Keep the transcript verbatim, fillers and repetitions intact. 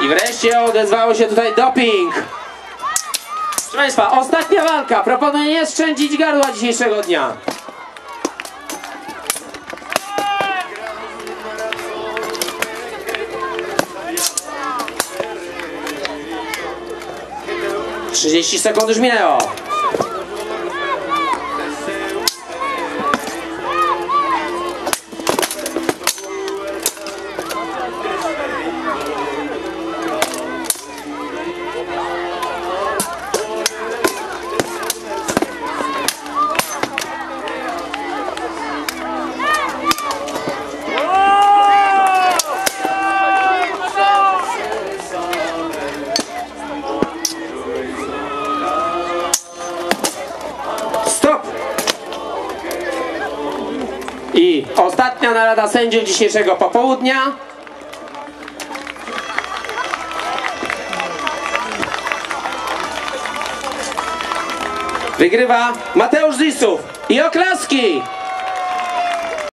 I wreszcie odezwało się tutaj doping. Proszę Państwa, ostatnia walka. Proponuję nie szczędzić gardła dzisiejszego dnia. trzydzieści sekund już minęło. I ostatnia narada sędziów dzisiejszego popołudnia. Wygrywa Mateusz Zysów i oklaski!